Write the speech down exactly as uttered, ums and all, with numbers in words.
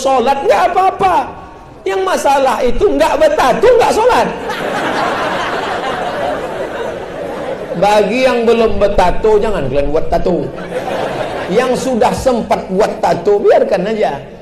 sholat nggak apa-apa. Yang masalah itu nggak bertato nggak sholat. Bagi yang belum bertato, jangan kalian buat tato. Yang sudah sempat buat tato, biarkan aja.